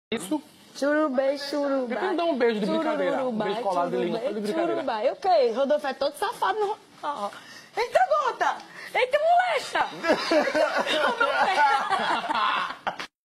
Isso? Churubê, churubá. Por que não dá um beijo de brincadeira? Um beijo colado de língua, só de brincadeira. Churubá. Eu quero. Rodolfo é todo safado. No... Oh. Eita, gota! Eita, molecha! Eita,